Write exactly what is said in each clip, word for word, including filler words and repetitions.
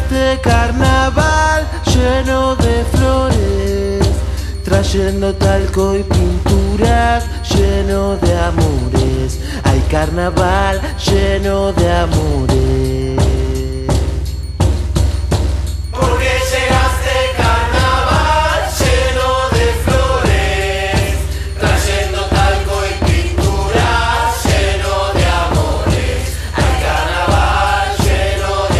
llegaste carnaval lleno de flores, trayendo talco y pinturas, lleno de amores. Hay carnaval lleno de amores. Porque llegaste carnaval lleno de flores, trayendo talco y pinturas, lleno de amores. Hay carnaval lleno de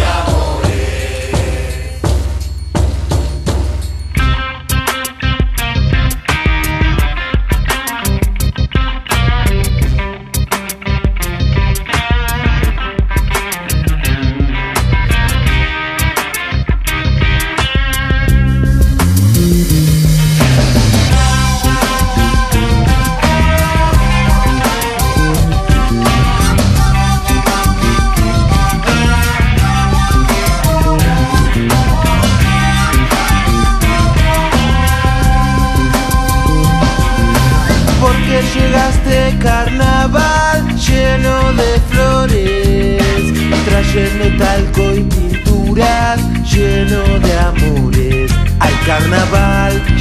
Porque llegaste carnaval lleno de flores, trayendo talco y pinturas, lleno de amores. Hay carnaval